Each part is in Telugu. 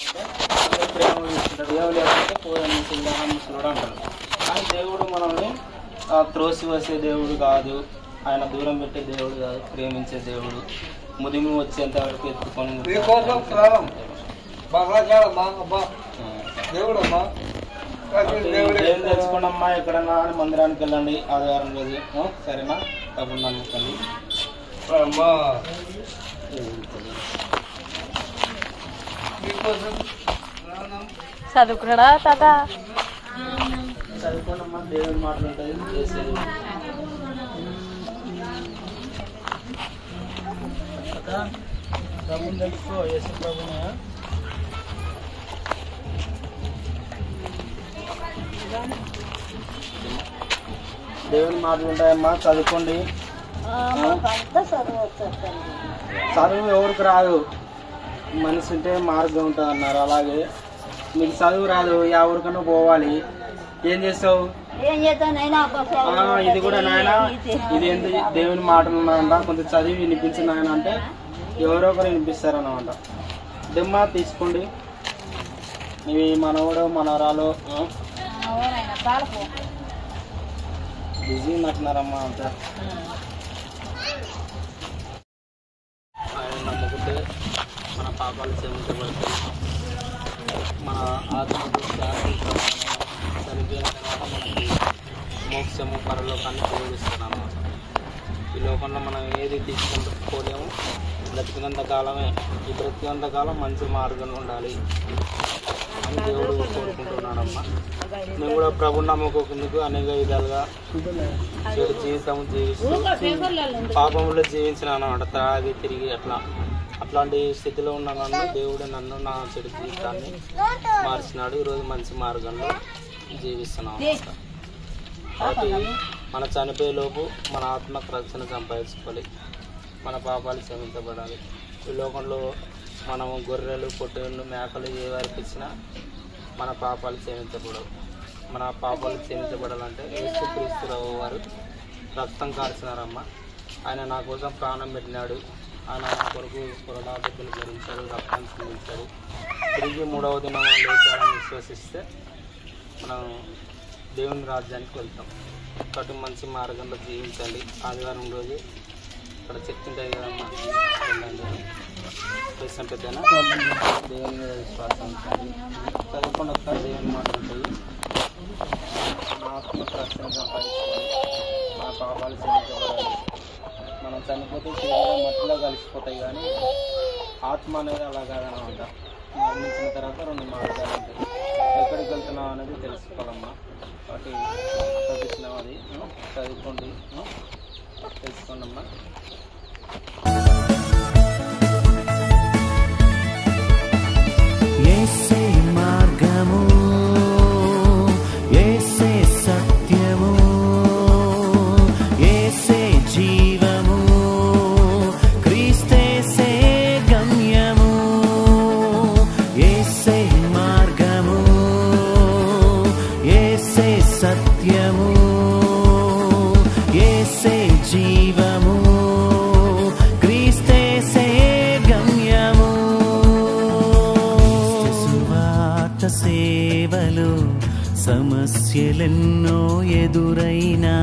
ప్రేమ చూసుకుంటాడు. దేవుడు లేకపోతే పోదని ముసలిదానం ముసలుడు అంటారు. కానీ దేవుడు మనల్ని త్రోసివేసే దేవుడు కాదు, ఆయన దూరం పెట్టే దేవుడు కాదు, ప్రేమించే దేవుడు. ముదిమి వచ్చేంత వరకు ఎత్తుకొని ఏం తెలుసుకోండమ్మా. ఎక్కడన్నా మందిరానికి వెళ్ళండి ఆదివారం రోజు, సరేనా? డబ్బులు నమ్ముకోండి. చదువుకున్నాడా తాత? చదువుకోండమ్మా, దేవుడి మాటలు ఉంటుంది చేసేది. ప్రభుని తెలుసుకో, యేసు ప్రభునే. దేవుని మాటలు ఉంటాయమ్మా, చదువుకోండి. చదువు ఎవరికి రాదు, మనిషి ఉంటే మార్గం ఉంటుంది అన్నారు. అలాగే మీకు చదువు రాదు, ఎవరికన్నా పోవాలి. ఏం చేస్తావు? ఇది కూడా నాయన, ఇది ఎంత దేవుని మాటలు ఉన్నాయంట, కొంచెం చదివి వినిపించిన నాయన అంటే ఎవరో ఒకరు వినిపిస్తారన్నమాట. దెమ్మ తీసుకోండి. ఇవి మనవడు మనవరాలు బిజీ ఉన్నట్టున్నారమ్మా అంతా. ఆయన నమ్ముకుంటే మన పాపాలు క్షమించబడతాయి. మన ఆత్మకు చనిపోయిన తర్వాత మనకి మోక్షము పరలోకాన్ని ఉపయోగిస్తున్నాం అన్నమాట. ఈ లోకంలో మనం ఏది తీసుకోలేము. బ్రతికినంత కాలమే, ఈ బ్రతికినంత కాలం మంచి మార్గంలో ఉండాలి అని దేవుడు కోరుకుంటున్నాడమ్మా. నేను కూడా ప్రభుని నమ్ముకోకుందుకు అనేక విధాలుగా చెడు జీవితం జీవిస్తూ పాపంలో జీవించినాను అన్నమాట. తాగి తిరిగి అట్లాంటి స్థితిలో ఉన్న నన్ను దేవుడు నా చెడు జీవితాన్ని మార్చినాడు. ఈరోజు మంచి మార్గంలో జీవిస్తున్నాం అన్నమాట. కాబట్టి మన చనిపోయే లోపు మన ఆత్మకు రక్షణ సంపాదించుకోవాలి, మన పాపాలు క్షమించబడాలి. ఈ లోకంలో మనము గొర్రెలు పొట్టేళ్ళు మేకలు ఏ వారికి ఇచ్చినా మన పాపాలు క్షమించబడవు. మన పాపాలు క్షమించబడాలంటే యేసుక్రీస్తురావు వారు రక్తం కార్చినారమ్మా. ఆయన నా కోసం ప్రాణం పెట్టినాడు. ఆయన నా కొరకు కొరడా దెబ్బలు భరించాడు, రక్తం చిందించాడు. తిరిగి 3వ దినం లేచాడని విశ్వసిస్తే మనం దేవుని రాజ్యానికి వెళ్తాం. కాబట్టి మంచి మార్గంలో జీవించండి. ఆదివారం రోజు ఇక్కడ చెప్తుంటాయి కదమ్మా, చేస్తాం పెద్దనా. దేవుని మీద విశ్వాసం ఉంచండి. చదువుకుండా ఒకసారి దేవుని మాట ఉంటాయి. నా ఆత్మకు రక్షణ సంపాదించుకోవాలి, మన పాపాలు క్షమించబడాలి. మనం చనిపోతే శరీరం మట్టిలో కలిసిపోతాయి, కానీ ఆత్మ అనేది అలా కాదనమాట. మరణించిన తర్వాత 2 మార్గాలు ఉంటాయి. ఎక్కడికి వెళ్తున్నాం అనేది తెలుసుకోవాలమ్మా. కాబట్టి చదివించినాం, అది చదువుకోండి, తెలుసుకోండి అమ్మా. యేసే మార్గము, యేసే సత్యము, యేసే జీవము, క్రీస్తేసే గమ్యము. యేసే మార్గము, యేసే సత్యము, యేసే జీవము, క్రీస్తేసే గమ్యము. సువార్త సేవలు సమస్యలెన్నో ఎదురైనా,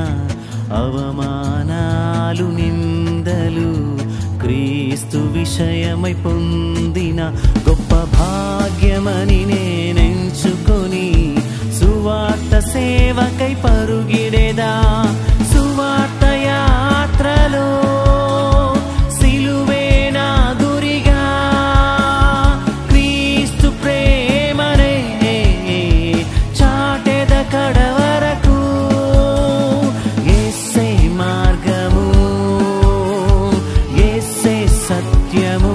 అవమానాలు నిందలు క్రీస్తు విషయమై పొందిన గొప్ప భాగ్యమని నేనెంచుకొని సువార్త సేవకై పరుగిడేదా. సువార్త యాత్రలో సిలువే నా గురిగా, క్రీస్తు ప్రేమనే చాటెద కడవరకు. యేసే మార్గము, యేసే సత్యము,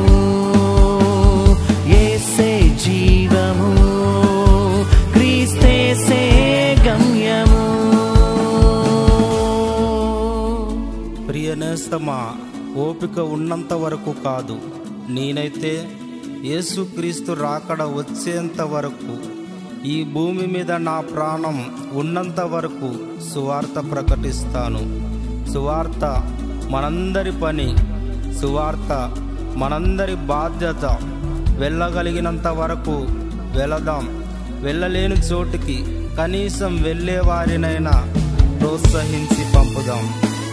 యేసే జీవము, క్రీస్తేసే గమ్యము. ప్రియనేస్తమా, ఓపిక ఉన్నంత వరకు కాదు, నేనైతే యేసుక్రీస్తు రాకడ వచ్చేంత వరకు, ఈ భూమి మీద నా ప్రాణం ఉన్నంత వరకు సువార్త ప్రకటిస్తాను. సువార్త మనందరి పని, సువార్త మనందరి బాధ్యత. వెళ్ళగలిగినంత వరకు వెళదాం. వెళ్ళలేని చోటుకి కనీసం వెళ్ళే వారినైనా ప్రోత్సహించి పంపుదాం.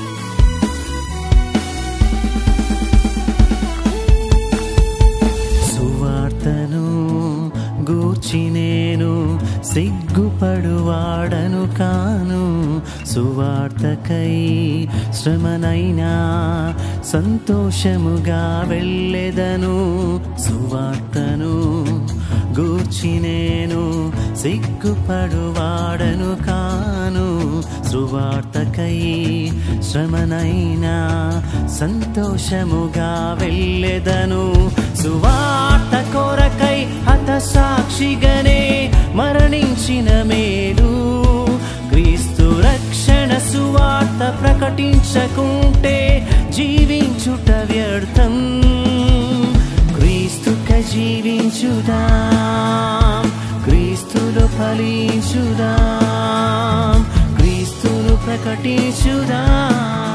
సువార్తను గూర్చి నేను సిగ్గుపడువాడను కాను. సువార్తకై శ్రమనైనా సంతోషముగా వెళ్ళెదను. సువార్తను గూర్చి నేను సిగ్గుపడువాడను కాను. సువార్తకై శ్రమనైనా సంతోషముగా వెళ్ళెదను. సువార్త కొరకై హతసాక్షిగానే మరణించిన మేలు. క్రీస్తు రక్షణ సువార్త ప్రకటించకుంటే జీవించుట వ్యర్థం. క్రీస్తుకై జీవించుదాం, క్రీస్తులో ఫలించుదాం, క్రీస్తును ప్రకటించుదాం.